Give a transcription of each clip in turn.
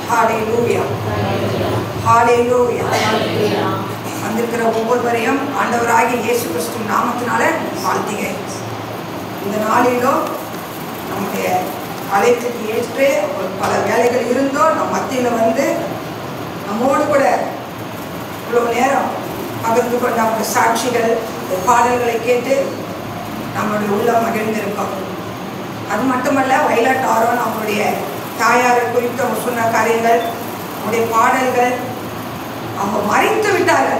ஹalleluya ஹalleluya. வந்திருக்கிற ஒவ்வொருவரையும் ஆண்டவராகிய இயேசு கிறிஸ்து நாமத்தினால வாழ்த்துகிறேன். இந்த நாளிலும் நம்முடைய அழைப்புக்கு ஏற்று பல வேலைகள் இருந்தோம் நம் மத்தியில் வந்து நம்மோடு கூட இவ்வளோ நேரம் பகிர்ந்து கொண்ட அவங்க சாட்சிகள் பாடல்களை கேட்டு நம்மளுடைய உள்ளம் மகிழ்ந்திருக்கோம். அது மட்டுமல்ல, வயலட் ஆரோன் அவங்களுடைய தாயாரை குறித்து அவங்க சொன்ன காரியங்கள், அவங்களுடைய பாடல்கள், அவங்க மறைத்து விட்டார்கள்.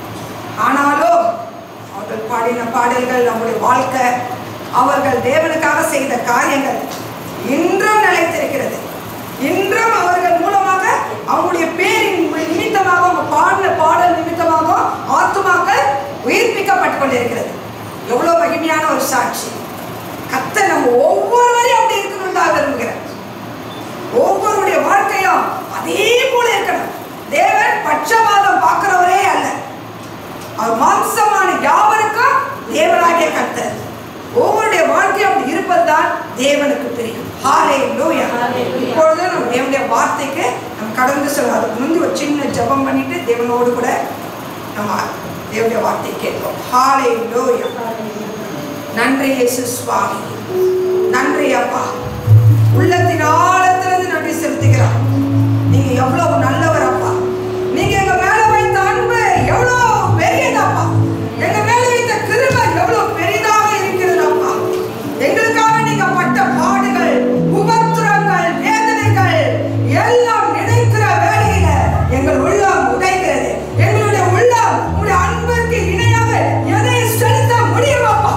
ஆனாலும் அவர்கள் பாடின பாடல்கள், நம்முடைய வாழ்க்கை, அவர்கள் தேவனுக்காக செய்த காரியங்கள் இன்றும் நிலைத்திருக்கிறது. இன்றும் அவர்கள் மூலமாக அவங்களுடைய பேரின் நிமித்தமாக, அவங்க பாடின பாடல் நிமித்தமாக ஆத்துமாக்கள் உயிர்ப்பிக்கப்பட்டு கொண்டிருக்கிறது. எவ்வளோ மகிமையான ஒரு சாட்சி! கர்த்தர் நம்ம ஒவ்வொருவரையும் அப்படி இருக்கணும் தான் விரும்புகிறேன். ஒவ்வொருடைய வாழ்க்கையும் அதே போல இருக்கணும். தேவன் பட்சபாதம் பார்க்கிறவரே அல்ல, அவர் மாம்சமான யாவருக்கும் தேவனாகிய கர்த்தர். ஒவ்வொருடைய வாழ்க்கையும் அப்படி இருப்பதுதான் தேவனுக்கு பிரியம். ஹalleluya. இப்பொழுது நம்ம தேவனுடைய வார்த்தைக்கு நம்ம கடந்து செல்ல, அதுக்கு முந்தி ஒரு சின்ன ஜெபம் பண்ணிட்டு தேவனோடு கூட நம்ம தேவனுடைய வார்த்தை கேட்போம். ஹalleluya. நன்றி இயேசு சுவாமி, நன்றி அப்பா. உள்ளத்தின் ஆழத்திலிருந்து நன்றி செலுத்துகிறோம். நீங்க எவ்வளவு நல்லவர் அப்பா. நீங்க எங்க மேல வைத்த அன்பு எவ்வளவு பெரியதப்பா. எங்க மேல வைத்த கிருபை எவ்வளவு பெரிதாக இருக்கிறது அப்பா. எங்களுக்காக நீங்க பட்ட பாடுகள், உபத்திரங்கள், வேதனைகள் எல்லாம் நினைக்கிற வேளையில எங்கள் உள்ளம் உடைகிறது. எங்களுடைய உள்ளம் உங்களுடைய அன்பிற்கு இணையாக எதை செலுத்த முடியும் அப்பா,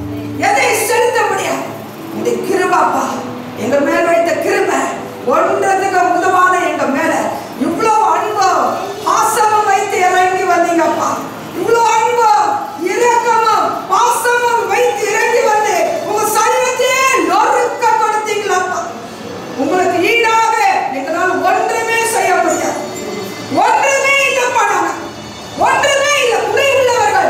எதை செலுத்த முடியும்? இந்த கிருபைப்பா, எங்க மேல வைத்த கிருபை ஒன்றதுக்கு முதலான எங்க மேல இவ்வளவு அன்பு பாசமும் வைத்து இறங்கி வந்தீங்கப்பா. இவ்வளவு அன்பு இரக்கமும் பாசமும் வைத்து இறங்கி வந்து உங்க சரீரத்தையே நொறுக்க கொடுத்தீங்களாப்பா. உங்களுக்கு ஈடாக எங்களால் ஒன்றுமே செய்ய முடியாது. ஒன்றுமே இல்லப்பா, நாங்க ஒன்றுமே இல்லை, குறை உள்ளவர்கள்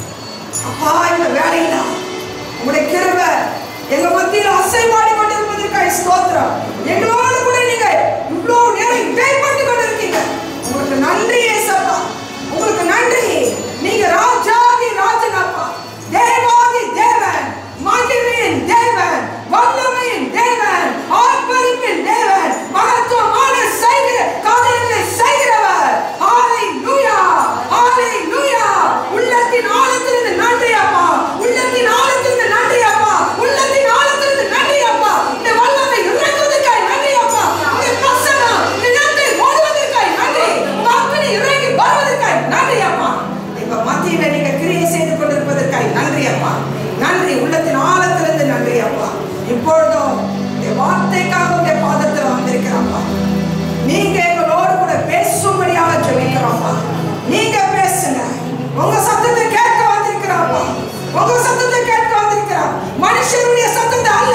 அப்பா. இந்த வேலையில உங்களுடைய கிருபை எங்க மத்தியில் அசைவாடி கொண்டிருப்பதற்காக ஸ்தோத்திரம். எங்களோடு கூட நீங்க இவ்வளவு நேரம் இடைப்பட்டு கொண்டிருக்கீங்க. உங்களுக்கு நன்றி ஏசப்பா, உங்களுக்கு நன்றி. நீங்க ராஜாதி ராஜனப்பா, தேவாதி தேவன், மகிமையின் தேவன், வல்லமையின் தேவன், ஆர்ப்பரிப்பின் தேவன், மகத்துவமான செய்கிற காரியங்களை செய்கிறவர். ஹalleluya ஹalleluya. உள்ளத்தின் ஆழத்திலிருந்து நன்றி அப்பா, உள்ளத்தின் ஆழத்திலிருந்து நன்றி அப்பா, உள்ளத்தின் ஆழத்திலிருந்து நன்றி அப்பா. இந்த வல்லமை இறங்குவதற்காக நன்றி அப்பா. இந்த பிரசன்னம் இந்த நாட்டை ஓடுவதற்காக நன்றி. வாக்கினை இறங்கி வருவதற்காக நன்றி அப்பா. எங்க மத்தியில நீங்க கிரியை செய்து கொண்டிருப்பதற்காக நன்றி அப்பா. நன்றி, உள்ளத்தின் ஆழத்திலிருந்து நன்றி அப்பா. இப்பொழுதும் இந்த வார்த்தைக்காக உடைய பாதத்தில் வந்திருக்கிறப்பா. நீங்க எங்களோடு கூட பேசும்படியாக ஜெபிக்கிறோம்ப்பா. நீங்க பேசுங்க. உங்க சத்தத்தை கேட்க வந்திருக்கிறோம்ப்பா. உங்க சத்தத்தை கேட்க வந்திருக்கிறோம். மனுஷனுடைய சத்தத்தை அல்ல,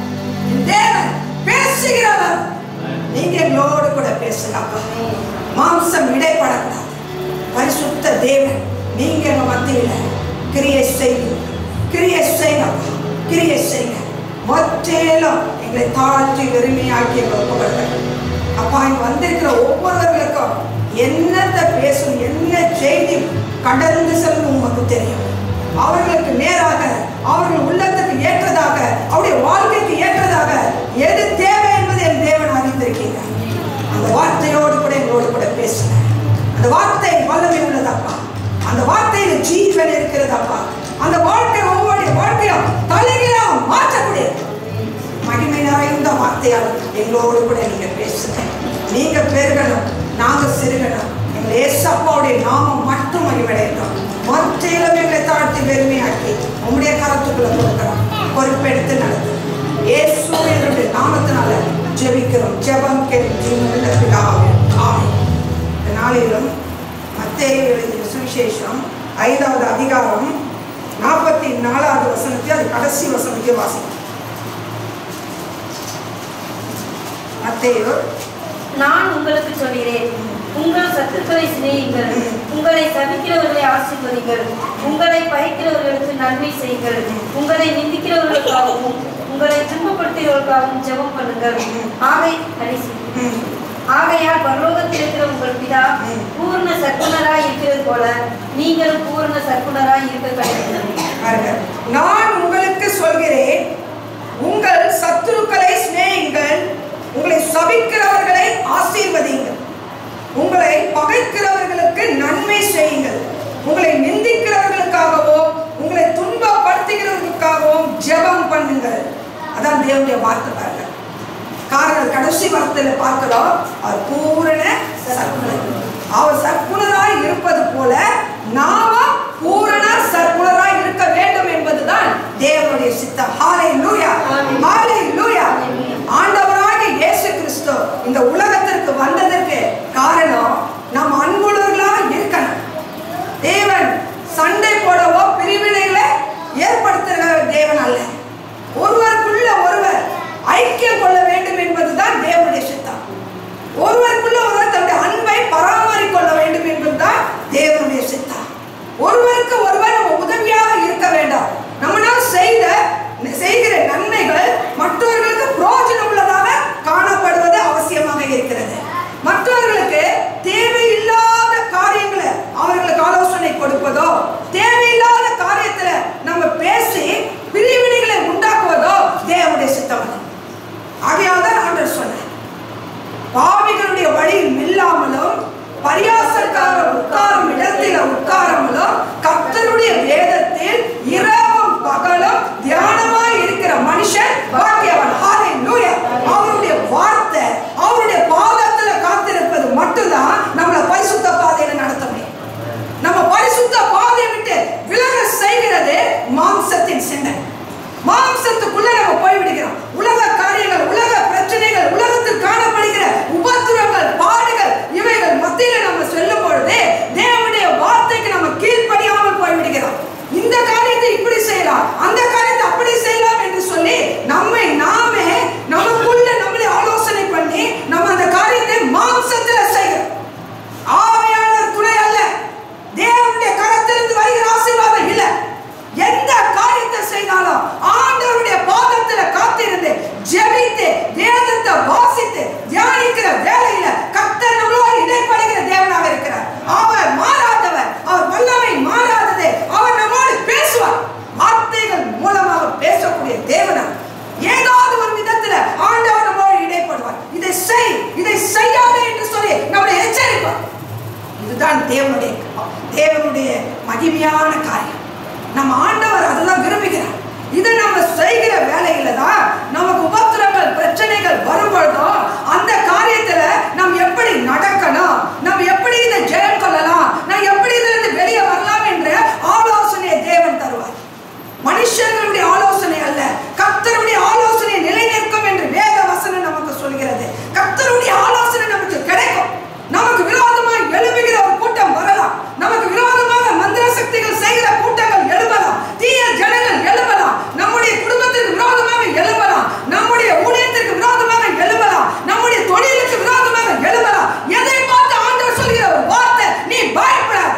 தேவன் பேசுகிறவர். நீங்க எங்களோடு கூட பேசுங்கப்பா. மாம்சம் இடைப்படக்கூடாது. பரிசுத்த தேவன் நீங்க எங்க மத்தியில கிரியை செய்யுங்க, கிரியை செய்யுங்கப்பா, கிரியை செய்யுங்க. மொத்தேலும் எங்களை தாழ்த்தி வெறுமையாக்கி ஒப்புக்கொடுங்க அப்பா. இங்க வந்திருக்கிற ஒவ்வொருவர்களுக்கும் என்னத்தை பேசும், என்ன செய்தி கடந்து செல்லும் உங்களுக்கு தெரியும். அவர்களுக்கு நேராக, அவர்கள் உள்ளத்துக்கு ஏற்றதாக, அவருடைய வாழ்க்கைக்கு ஏற்றதாக எது தேவை என்பதை என் தேவன் அறிந்திருக்கீங்க. அந்த வார்த்தையோடு கூட எங்களோடு கூட பேசுங்க. அந்த வார்த்தை வல்லமை உள்ளதப்பா. அந்த வார்த்தையில ஜீவன் இருக்கிறதப்பா. அந்த வாழ்க்கை ஒவ்வொரு வாழ்க்கையும் தலைகீழாக மாற்றக்கூடிய மகிமை நிறைந்த வார்த்தையால் எங்களோடு கூட நீங்க பேசுங்க. நீங்க பெருகணும், நாங்க சிறுகணும். எங்கள் ஏசப்பாவுடைய நாமம் மட்டும் மகிமையடையட்டும். மொத்தம் எங்களை தாழ்த்தி பெருமையாக்கி உங்களுடைய கரத்துக்குள்ள கொடுக்கிறோம். பொறுப்பெடுத்து நடத்து இயேசு என்னுடைய நாமத்தினால ஜெபிக்கிறோம். ஜெபம் கேட்டு ஜீவனுள்ள பிதாவே, ஆமென். இந்த நாளிலும் மத்தேயு எழுதிய சுவிசேஷம் 5வது அதிகாரம் 44வது வசனத்தை, அது கடைசி வசனத்தை வாசிக்கும். மத்தேயு, நான் உங்களுக்கு சொல்கிறேன், உங்கள் சத்துக்களை சிநேகியுங்கள், உங்களை சபிக்கிறவர்களை ஆசீர்வதிங்கள், உங்களை பகைக்கிறவர்களுக்கு நன்மை செய்யுங்கள், உங்களை நிந்திக்கிறவர்களுக்காகவும் உங்களை துன்பப்படுத்துகிறவர்களுக்காகவும் ஜெபம் பண்ணுங்கள். ஆகையால் பரலோகத்தில் இருக்கிற உங்கள் பிதா பூர்ண சற்குணராய் இருக்கிறது போல நீங்களும் பூர்ண சற்குணராய் இருக்க கடவுள். நான் உங்களுக்கு சொல்கிறேன், உங்கள் சத்துருக்களை சிநேகியுங்கள், உங்களை சபிக்கிறவர்களை ஆசீர்வதியுங்கள், உங்களை பகைக்கிறவர்களுக்கு நன்மை செய்யுங்கள், உங்களை நிந்திக்கிறவர்களுக்காகவும் உங்களை துன்பப்படுத்துகிறவர்களுக்காகவும் ஜெபம் பண்ணுங்கள். அதான் தேவனுடைய வார்த்தை. பாருங்க, காரணம் கடைசி வார்த்தையில பார்க்கிறோம், அவர் பூரண சற்குணர். அவர் சற்குணராய் இருப்பது போல நாம பூரண சற்குணராய் இருக்க வேண்டும் என்பதுதான் தேவனுடைய சித்தம். ஹalleluya, ஹalleluya. ஆண்டவராகிய இயேசு கிறிஸ்து இந்த உலகத்திற்கு வந்ததற்கு காரணம் நாம் அன்புள்ளவர்களாக இருக்கணும். தேவன் சண்டை போடவோ பிரிவினைகளை ஏற்படுத்துகிற தேவன் அல்ல. ஒருவருக்குள்ள ஒருவர் ஐக்கியம் கொள்ள வேண்டும் என்பதுதான் தேவனுடைய சித்தம். ஒருவருக்குள்ள ஒருவர் தன்னுடைய அன்பை பராமரிக்க கொள்ள வேண்டும் என்பதுதான் தேவனுடைய சித்தம். ஒருவருக்கு ஒருவர் நம்ம உதவியாக இருக்க வேண்டாம். நம்மளால் செய்கிற நன்மைகள் மற்றவர்களுக்கு பிரயோஜனம் உள்ளதாக காணப்படுவது அவசியமாக இருக்கிறது. மற்றவர்களுக்கு தேவையில்லாத காரியங்களை அவர்களுக்கு ஆலோசனை கொடுப்பதோ, தேவையில்லாத காரியத்துல நம்ம பேசி பிரிவினைகளை உண்டாக்குவதோ தேவனுடைய சித்தம் அல்ல. ஆகையால் தான் ஆண்டவர் சொன்னார், பாவிகளுடைய வழியில் நில்லாமலும் பரியாசக்காரர் உட்காரும் இடத்தில் உட்காராமலும் கர்த்தருடைய வேதத்தில் இரவும் பகலும் தியானமாய் இருக்கிற மனுஷன் பாக்கியவான். ஹalleluya. அவருடைய வார்த்தை, அவருடைய பாதத்துல காத்திருப்பது மட்டும்தான் நம்மளை பரிசுத்த பாதையில நடத்த முடியும். நம்ம பரிசுத்த பாதையை விட்டு விலக செய்கிறது மாம்சத்தின் சிந்தை. மாம்சத்துக்குள்ள நம்ம போய்விடுகிறோம். உலக காரியங்கள், உலக பிரச்சனைகள், உலகத்தில் காணப்படுகிற உபத்திரவங்கள், பாடுகள், இவைகள் மத்தியில நம்ம செல்லும் பொழுது தேவனுடைய வார்த்தைக்கு நம்ம கீழ்ப்படியாமல் போய்விடுகிறோம். இந்த காரியத்தை இப்படி செய்யலாம், அந்த காரியத்தை அப்படி செய்யலாம் என்று சொல்லி நம்மை நாமே நமக்குள்ள நம்மளே ஆலோசனை பண்ணி நம்ம அந்த காரியத்தை மாம்சத்துல செய்கிறோம். ஆவியானவர் துணை அல்ல, தேவனுடைய கரத்திலிருந்து வருகிற ஆசீர்வாதம் இல்லை. எந்த காரியத்தை செய்தாலும் ஆண்டவருடைய பாதத்துல காத்திருந்து ஜெபித்து வேதத்தை வாசித்து தியானிக்கிற வேளையில கர்த்தர் நம்மளோடு இடைப்படுகிற தேவனாக இருக்கிறார். அவர் மாறாதவர், அவர் வல்லமை மாறாதது. அவர் நம்மோடு பேசுவார். வார்த்தைகள் மூலமாக பேசக்கூடிய தேவனார். ஏதாவது ஒரு விதத்துல ஆண்டவர் நம்மோடு இடைப்படுவார். இதை செய், இதை செய்யாதே என்று சொல்லி நம்மளை எச்சரிப்பார். இதுதான் தேவனுடைய மகிமையான காரியம். நம்ம ஆண்டவர் அதெல்லாம் விரும்புகிறார். இதை நம்ம செய்கிற வேலையில தான் நமக்கு உபத்திரங்கள், பிரச்சனைகள் வரும்பொழுதும் அந்த காரியத்துல நம்ம எப்படி நடக்கணும், நம்ம எப்படி இதை ஜெயம் கொள்ளலாம், நம்ம எப்படி இதிலிருந்து வெளியே வரலாம் என்ற ஆலோசனையை தேவன் தருவார். மனுஷர்களுடைய ஆலோசனை அல்ல, கர்த்தருடைய ஆலோசனை நிலைநிற்கும் என்று வேத வசனம் நமக்கு சொல்கிறது. கர்த்தருடைய ஆலோசனை நமக்கு கிடைக்கும். நமக்கு விரோதமாக எழுப்புகிற ஒரு கூட்டம் வரலாம், நமக்கு விரோதமாக மந்திர சக்திகள் செய்கிற கூட்டங்கள் எழுப்பலாம், தீய ஜனங்கள் எழுப்பலாம், நம்முடைய குடும்பத்திற்கு விரோதமாக எழுப்பலாம், நம்முடைய ஊழியத்திற்கு விரோதமாக எழுப்பலாம், நம்முடைய தொழிலுக்கு விரோதமாக எழுப்பலாம். எதை பார்த்து ஆண்டவர் சொல்கிற ஒரு வார்த்தை, நீ பயப்படாத,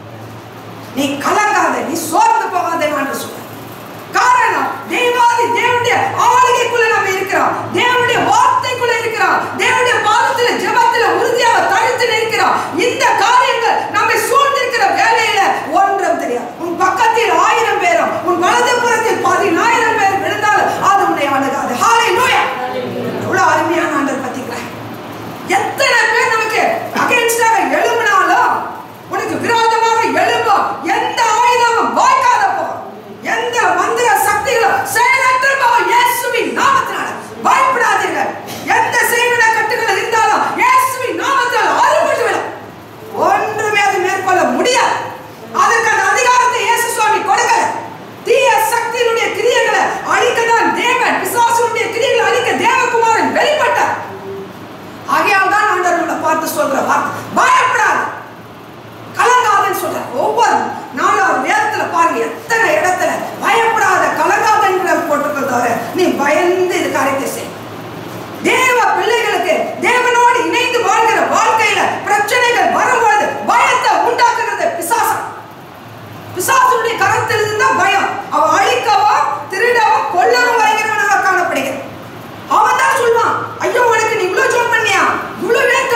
நீ கலங்காத, நீ சோர்ந்து போகாத என்று சொல்ற. காரணம் தேவனுடைய ஆளுகைக்குள்ள நம்ம இருக்கிறோம், தேவனுடைய வார்த்தைக்குள்ள இருக்கிறோம், தேவனுடைய பாதத்துல ஜெபத்துல உறுதியாக தரித்து நிற்கிறோம். இந்த காரியங்கள் நம்மை சூழ்ந்திருக்கிற வேலையில ஒன்றும் தெரியாது. உன் பக்கத்தில் 1000 பேரும் உன் வலது புறத்தில் 10000 பேர் விழுந்தாலும் அது உன்னை அணுகாது. ஹalleluya. எவ்வளவு அருமையான ஆண்டவர் பார்த்தீங்களா? எத்தனை பேர் நமக்கு அகைன்ஸ்டாக எழும்பினாலும் உனக்கு விரோதமாக எழும்பும் எந்த ஆயுதமும் வாய்க்காத போகும், எந்த மந்திர சக்திகளும் செயலற்று போகும். இயேசுவின் நாமத்தினால பயப்படாதீர்கள். எந்த செய்வின கட்டுகள் இருந்தாலும் இயேசுவின் நாமத்தால் அறுபட்டு விடும். ஒன்றுமே அது மேற்கொள்ள முடியாது. அதற்கான அதிகாரத்தை இயேசு சுவாமி கொடுக்கல. தீய சக்தியினுடைய கிரியைகளை அழிக்க தான் தேவன், பிசாசுடைய கிரியைகளை அழிக்க தேவகுமாரன் வெளிப்பட்டார். ஆகையால் தான் ஆண்டவர் நம்மளை பார்த்து சொல்ற வார்த்தை, பயப்படாது, கலங்காதன்னு சொல்ற. ஒவ்வொரு நாளும் வேதத்துல பாருங்க, எத்தனை இடத்துல பயப்படாத, கலங்காதன்னு போட்டுக்கிறத நீ பயந்து இது காரியத்தை செய். தேவ பிள்ளைகளுக்கு தேவனோடு இணைந்து வாழ்கிற வாழ்க்கையில பிரச்சனைகள் வரும்பொழுது பயத்தை உண்டாக்குறது பிசாசம். பிசாசுடைய கரத்தில் இருந்தா பயம். அவன் அழிக்கவோ திருடவோ கொல்லவும் வருகிறவனாக காணப்படுகிறான். அவன் தான் சொல்லுவான், ஐயோ உனக்கு நீ இவ்வளவு ஜோம் பண்ணியா, இவ்வளவு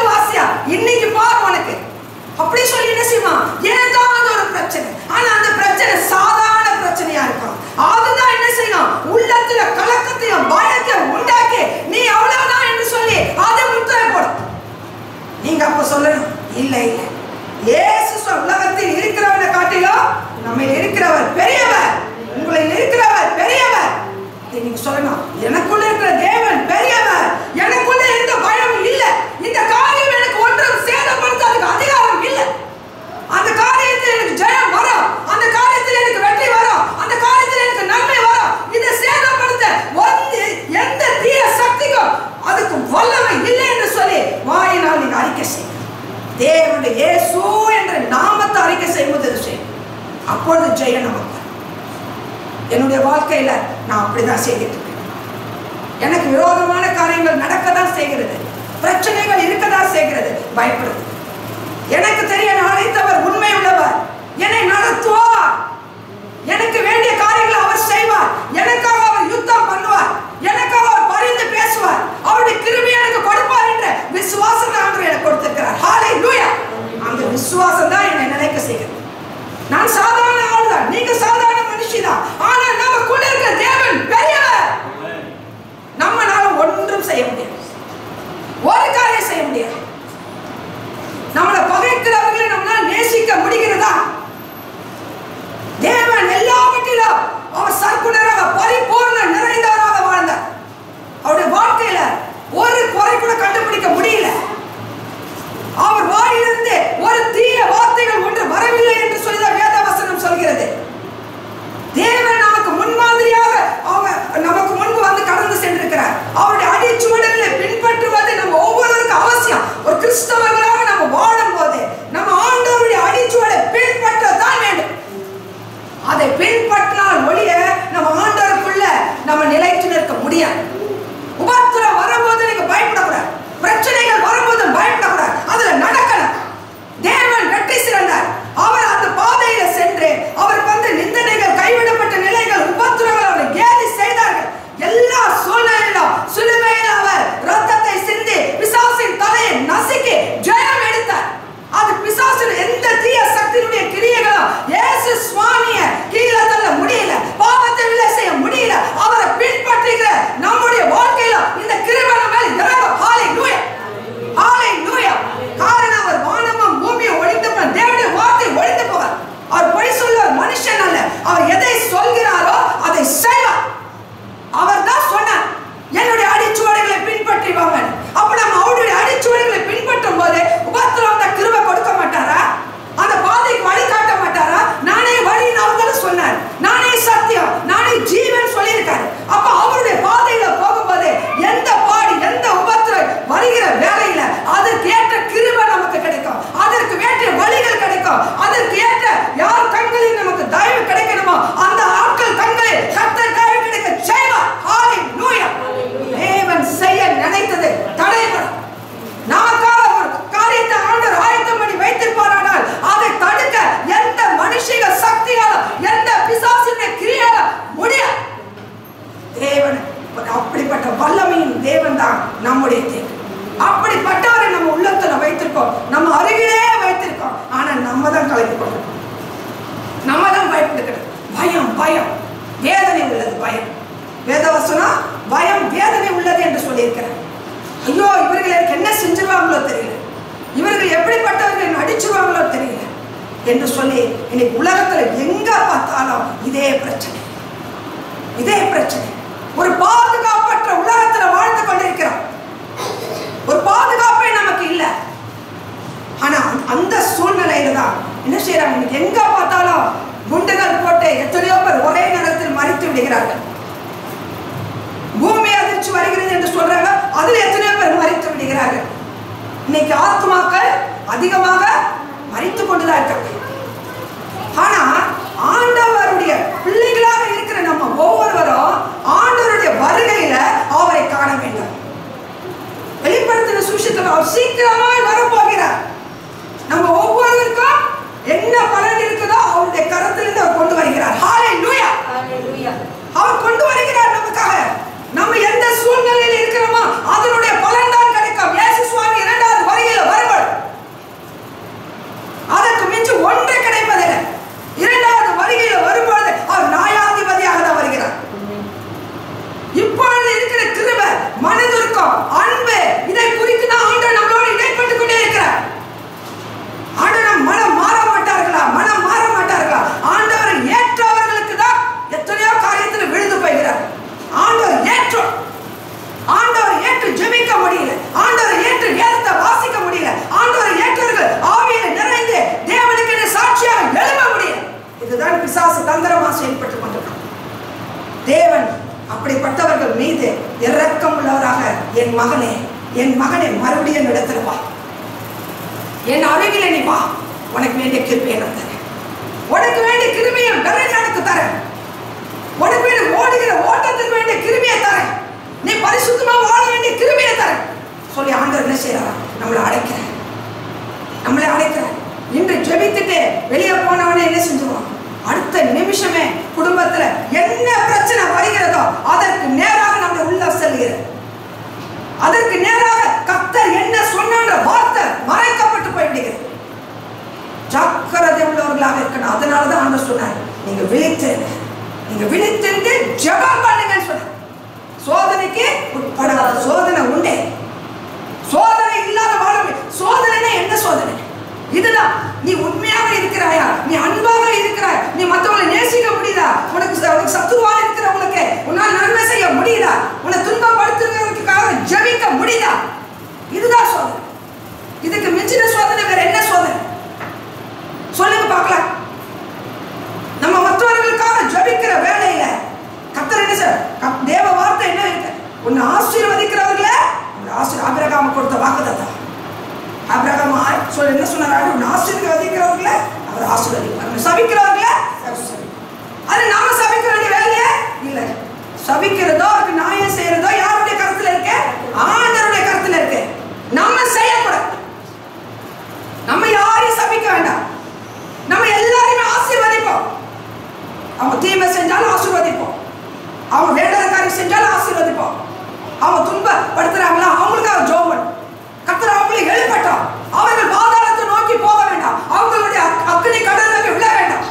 அப்படி சொல்லி என்ன செய்வான், ஏதாவது ஒரு பிரச்சனை. ஆனா அந்த பிரச்சனை சாதாரண பிரச்சனையா இருக்கும். அதுதான் என்ன செய்யும், உள்ளத்துல கலக்கத்தையும் பயத்தையும் உண்டாக்கி நீ அவ்வளவுதான் என்று சொல்லி அதை முத்திரை போடும். நீங்க அப்ப சொல்லணும், இல்ல இல்ல, இயேசு உலகத்தில் இருக்கிறவனை காட்டிலும் நம்ம இருக்கிறவர் பெரியவர், உங்களை இருக்கிறவர் பெரியவர். நீங்க சொல்லணும், எனக்குள்ள இருக்கிற தேவன் பெரியவர், எனக்குள்ள எந்த பயமும் இல்லை, இந்த காரியம் எனக்கு ஒன்றும் சேதப்படுத்தாதுக்கு அதிகாரம் இல்லை, அந்த காரியத்தில் எனக்கு ஜெயம் வரும், அந்த காரியத்தில் எனக்கு வெற்றி வரும், அந்த காரியத்தில் எனக்கு நன்மை வரும், இதை சேதப்படுத்த எந்த தீய சக்திக்கும் அதுக்கு வல்லமை இல்லை என்று சொல்லி வாயினால் நீங்க அறிக்கை செய்ய, தேவனுடைய இயேசு என்ற நாமத்தை அறிக்கை செய்வது செய்யும். அப்பொழுது ஜெயம் நமக்கு. என்னுடைய வாழ்க்கையில நான் அப்படிதான் செய்துட்டு இருக்கேன். எனக்கு விரோதமான காரியங்கள் நடக்கதான் செய்கிறது, பிரச்சனைகள் இருக்கதான் செய்கிறது, பயப்படுது. எனக்கு தெரிய அழைத்தவர் உண்மை உள்ளவர், என்னை நடத்துவார், எனக்கு வேண்டிய காரியங்களை அவர் செய்வார், எனக்காக அவர் யுத்தம் பண்ணுவார், எனக்காக அவர் பரிந்து பேசுவார், அவருடைய கிருபை எனக்கு கொடுப்பார் என்ற விசுவாசம் ஆண்டவர் எனக்கு கொடுத்திருக்கிறார். ஹalleluya. அந்த விசுவாசம் தான் என்னை நிலைக்க செய்கிறது. நான் சாதாரண ஆள்தான், நீங்க சாதாரண மனுஷிதான். ஆனா நமக்குள்ள இருக்கிற தேவன் பெரியவர். நம்மளால ஒன்றும் செய்ய முடியாது, ஒரு காரியம் செய்ய முடியாது. நம்மளை பகைக்கிறவர்களை நம்மளால நேசிக்க முடிகிறதா? தேவன் எல்லாவற்றிலும் அவர் சர்க்குணராக பரிபூர்ண நிறைந்தவராக வாழ்ந்தார். அவருடைய வாழ்க்கையில ஒரு குறை கூட கண்டுபிடிக்க முடியல. அவர் வாயிலிருந்து ஒரு தீய வார்த்தைகள் ஒன்று வரவில்லை என்று சொல்லி வேத வசனம் சொல்கிறது. தேவன் நமக்கு முன்மாதிரியாக நமக்கு முன்பு வந்து கடந்து சென்றிருக்கிறார். அவருடைய அடிச்சுவடுகளை பின்பற்றுவது நம்ம ஒவ்வொருவருக்கும் அவசியம். ஒரு கிறிஸ்தவர்களாக நம்ம வாழும் போது நம்ம ஆண்டவருடைய அடிச்சுவடை பின்பற்றத்தான் வேண்டும். அதை பின்பற்றினால் ஒழிய நம்ம ஆண்டவருக்குள்ள நம்ம நிலைத்து நிற்க முடியாது. உபத்திரம் வரும்போது நீங்க பயப்படக்கூடாது, பிரச்சனைகள் வரும்போது பயப்படக்கூடாது, அதுல நடக்கணும். தேவன் வெற்றி சிறந்தார். அவர் அந்த பாதையில சென்று அவருக்கு வந்து நிந்தனைகள், கைவிடப்பட்ட நிலைகள், உபத்திரங்கள் அவரை கேலி செய்தார்கள். எல்லா சூழ்நிலையிலும் சிலுவையில் அவர் ரத்தத்தை சிந்தி பிசாசின் தலையை நசுக்கி ஜெயம் எடுத்தார். அது பிசாசின் எந்த தீய சக்தியுடைய கிரியைகளும் இயேசு சுவாமியை கீழே தள்ள முடியல, பாவத்தை விலை செய்ய முடியல. அவரை பின்பற்றுகிற நம்முடைய வாழ்க்கையில இந்த கிருபை நம்ம மேல் இறங்கும். ஹalleluya, ஹalleluya. காரணம் அவர் வானமும் பூமியை ஒழித்து போன தேவனுடைய வார்த்தை ஒழித்து போவார். அவர் பொய் சொல்ல மனுஷன் அல்ல. அவர் எதை சொல்கிறாரோ அதை செய்வார். அவர் தான் சொன்னார், என்னுடைய அடிச்சுவடுகளை பின்பற்றி வாங்க. அப்ப நம்ம அவருடைய அடிச்சுவடுகளை பின்பற்றும் போது உபத்திரம் அந்த கிருபை கொடுக்க மாட்டாரா? அந்த பாதைக்கு வழி காட்ட மாட்டாரா? நானே வழின்னு அவங்களும் சொன்னார், நானே சத்தியம், நானே ஜீவன் சொல்லியிருக்காரு. அப்ப அவருடைய பாதையில போகும்போது எந்த பாடி எந்த உபத்திரம் வருகிற வேலையில அதற்கு ஏற்ற கிருபை நமக்கு கிடைக்கும், அதற்கு ஏற்ற வழிகள் கிடைக்கும், அதற்கு ஏற்ற யார் கண்களில் நமக்கு தயவு கிடைக்கணுமோ அந்த ஆட்கள் கண்களில் கர்த்தர் தயவு கிடைக்க செய்வார். ஹalleluya. தேவன் செய்ய நினைத்தது தடைபடும். நமக்காக ஒரு காரியத்தை ஆண்டவர் ஆயத்தம் பண்ணி வைத்திருப்பாரானால் அதை தடுக்க எந்த மனுஷிக சக்தியால எந்த பிசாசின் கிரியையால முடியாது. தேவன் அப்படிப்பட்ட வல்லமையின் தேவன் தான் நம்முடைய தேவன். அப்படிப்பட்டவரை நம்ம உள்ளத்துல வைத்திருக்கோம், நம்ம அருகிலே வைத்திருக்கோம். ஆனா நம்ம தான் கலக்கி கொண்டோம், நம்ம தான் பயப்படுகிறோம். பயம் பயம் வேதனை உள்ளது. பயம் வேதவசனம் பயம் வேதனை உள்ளது என்று சொல்லியிருக்கிறார். ஐயோ, இவர்கள் எனக்கு என்ன செஞ்சிருவாங்களோ தெரியல, இவர்கள் எப்படிப்பட்டவர்கள் அடிச்சுவாங்களோ தெரியல என்று சொல்லி இன்னைக்கு உலகத்துல எங்க பார்த்தாலும் இதே பிரச்சனை, இதே பிரச்சனை. ஒரு பாதுகாப்பற்ற உலகத்துல வாழ்ந்து கொண்டிருக்கிறோம். ஒரு பாதுகாப்பே நமக்கு இல்லை. ஆனா அந்த சூழ்நிலையில தான் என்ன செய்யறாங்க, எங்க பார்த்தாலும் குண்டுகள் போட்டு எத்தனையோ பேர் ஒரே நேரத்தில் மறித்து விடுகிறார்கள். பூமி அதிர்ச்சி வருகிறது என்று சொல்றாங்க, அதுல எத்தனையோ பேர் மறித்து விடுகிறார்கள். இன்னைக்கு ஆத்மாக்கள் அதிகமாக மறித்து கொண்டுதான் இருக்காங்க. ஆனா ஆண்டவருடைய பிள்ளைகளாக இருக்கிற நம்ம ஒவ்வொருவரும் ஆண்டவருடைய வருகையில அவரை காண வேண்டும். வெளிப்படுத்தின சுவிசேஷத்தில் அவர் சீக்கிரமாய் வரப்போகிறார். நம்ம ஒவ்வொருவருக்கும் என்ன பலன் இருக்குதோ அவருடைய கரத்திலிருந்து அவர் கொண்டு வருகிறார். ஹalleluya, ஹalleluya. அவர் கொண்டு வருகிறார் நமக்காக. நம்ம எந்த சூழ்நிலையில் இருக்கிறோமோ அதனுடைய பலன் தான் கிடைக்கும். இயேசு சுவாமி இரண்டாவது வருகையில வருவார். என் மகனை மறுபடியும் இடத்துல வா, என் அருகில நீ வா, உனக்கு வேண்டிய கிருபையை நான் தரேன், உனக்கு வேண்டிய கிருபையை எனக்கு தரேன், உனக்கு வேண்டிய ஓடுகிற ஓட்டத்துக்கு வேண்டிய கிருபையை தரேன், நீ பரிசுத்தமா வாழ வேண்டிய கிருபையை தரேன் சொல்லி ஆண்டவர் என்ன செய்யறாரா? நம்மளை அழைக்கிறார். இன்று ஜெபித்துட்டு வெளியே போனவனே என்ன செஞ்சுருவான்? அடுத்த நிமிஷமே குடும்பத்துல என்ன பிரச்சனை வருகிறதோ அதற்கு நேராக நம்ம உள்ள செல்கிறது. அதற்கு நேராக கர்த்தர் என்ன சொன்ன வார்த்தை மறைக்கப்பட்டு போய்விடுகிறது. ஜாக்கிரதை உள்ளவர்களாக இருக்கணும். அதனாலதான் ஆண்டவர் சொன்னார், நீங்க விழித்திருந்து ஜெபம் பண்ணுங்கன்னு சொன்னார். சோதனைக்கு உட்படாத சோதனை உண்டே, சோதனை இல்லாத வாழவே. சோதனை என்ன சோதனை? இதுதான். நீ உண்மையாக இருக்கிறாயா? நீ அன்பாக இருக்கிறாய்? நீ மற்றவங்களை நேசிக்க முடியுதா? உனக்கு சத்துருவா இருக்கிறவங்களுக்கு உன்னால் நன்மை செய்ய முடியுதா? உன்னை துன்பப்படுத்துறவங்களுக்காக ஜெபிக்க முடியுதா? இதுதான் சோதனை. இதுக்கு மிஞ்சின சோதனை வேற என்ன சோதனை சொல்லுங்க பார்க்கலாம். நம்ம மற்றவர்களுக்காக ஜெபிக்கிற வேலையில கர்த்தர் என்ன சார் தேவ வார்த்தை என்ன இருக்கு? உன்னை ஆசீர்வதிக்கிறவர்களே ஆபிரகாம் கொடுத்த வாக்குத்தத்தம். ஆபிரகாம் சொல்ல என்ன சொன்னாரு? உன்னை ஆசீர்வதிக்கிறவர்களே அவர் ஆசீர்வதிப்பார், சபிக்கிறவர்களே அது நாம சபிக்க வேண்டிய வேலையே இல்லை. சபிக்கிறதோ அதுக்கு நியாயம் செய்யறதோ யாருடைய கருத்துல இருக்கு? ஆண்டவருடைய கருத்துல இருக்கு. நம்ம செய்யக்கூடாது. நம்ம யாரையும் சபிக்க வேண்டாம். நம்ம எல்லாரையுமே ஆசீர்வதிப்போம். அவங்க தீமை செஞ்சாலும் ஆசீர்வதிப்போம், அவங்க வேண்டாத காரியம் செஞ்சாலும் ஆசீர்வதிப்போம். அவங்க துன்பப்படுத்துறாங்களா அவங்களுக்காக ஜெபம். கர்த்தர் அவங்களை எழுப்பட்டும். அவர்கள் பாதாளத்தை நோக்கி போக வேண்டாம், அவங்களுடைய அக்கினி கடலுக்கு விழ வேண்டாம்.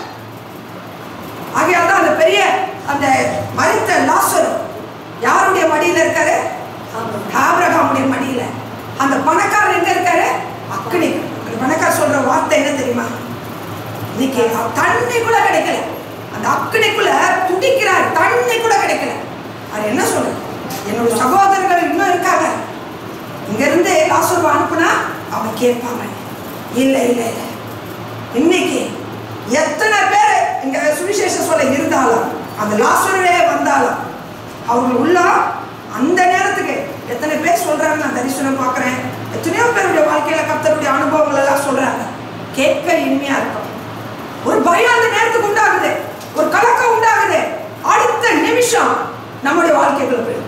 ஆகையால் தான் அந்த பெரிய அந்த மரித்த லாசரு யாருடைய மடியில இருக்காரு? ஆபிரகாமுடைய மடியில. அந்த பணக்காரர் எங்க இருக்காரு? அக்கினி. அந்த பணக்காரர் சொல்ற வார்த்தை என்ன தெரியுமா? இன்னைக்கு தண்ணி கூட கிடைக்கல, அந்த அக்கினிக்குள்ள துடிக்கிறார், தண்ணி கூட கிடைக்கல. அது என்ன சொல்ற? என்னோட சகோதரர்கள் இன்னும் இருக்காங்க, இங்க இருந்து லாசரு அனுப்புனா அவங்க கேட்பாங்க. இல்ல இல்ல இல்ல, இன்னைக்கு எத்தனை பேர் இங்க சுவிசேஷம் சொல்ல இருந்தாலும் அந்த லாசருவே வந்தாலும் அவங்க உள்ள அந்த நேரத்துக்கு எத்தனை பேர் சொல்றாங்க? நான் தரிசனம் பார்க்கிறேன், எத்தனையோ பேருடைய வாழ்க்கையில கர்த்தருடைய அனுபவங்கள் எல்லாம் சொல்றாங்க. கேட்க இனிமையா இருக்கும். ஒரு பயம் அந்த நேரத்துக்கு உண்டாகுது, ஒரு கலக்கம் உண்டாகுது. அடுத்த நிமிஷம் நம்முடைய வாழ்க்கைக்குள்ள போயிடும்.